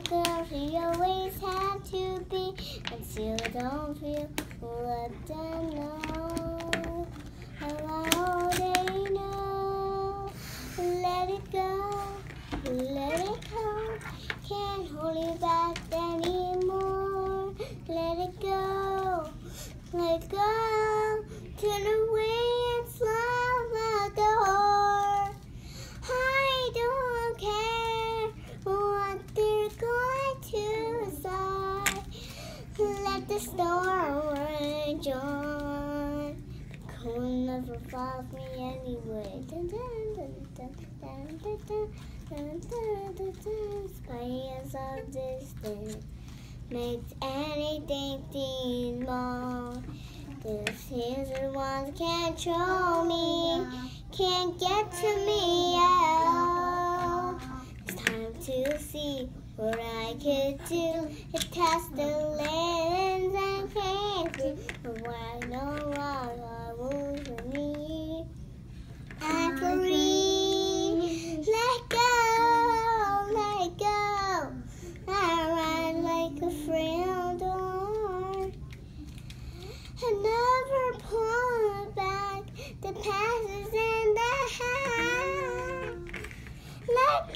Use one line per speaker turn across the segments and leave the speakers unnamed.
girl she always had to be. And still don't feel, let them know. How they know. Let it go, let it go. Can't hold it back anymore. Let it go, let it go. Turn away and slam the door. I don't care what they're going to say. Let the storm rage on. The cold never bothers me anyway. Dun, dun, dun, dun, dun, dun, dun, dun, dun, dun, dun. Spires of distance makes anything seem small. This is the one can't control me, can't get to me at all. It's time to see what I could do. It test the lens and crazy, but when I know I was with me, I'm free. Let go, let go. I ride like a frail door. I never pull back. The past is in the hand. Let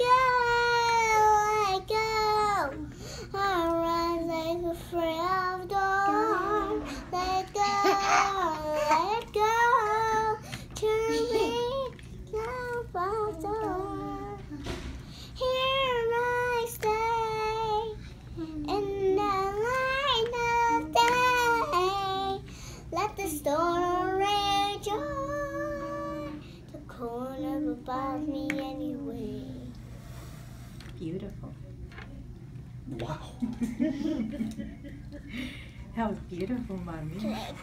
go, I rise like a frail door. Let go, turn me down the door. Here I stay in the light of day. Let the storm rage on. The cold never bothers me anyway.
Beautiful.
Wow.
That was beautiful, Mommy.